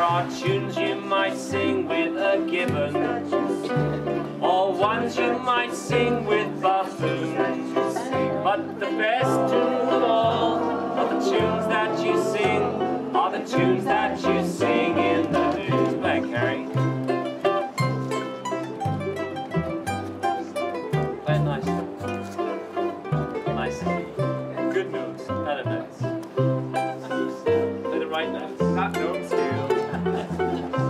are tunes you might sing with a gibbon, or ones you might sing with buffoons. But the best tunes of all are the tunes that you sing, are the tunes that you sing in the blues. Play it, Carrie. Play it nice. Nice. Good notes, better notes. Play the right notes. That note scale.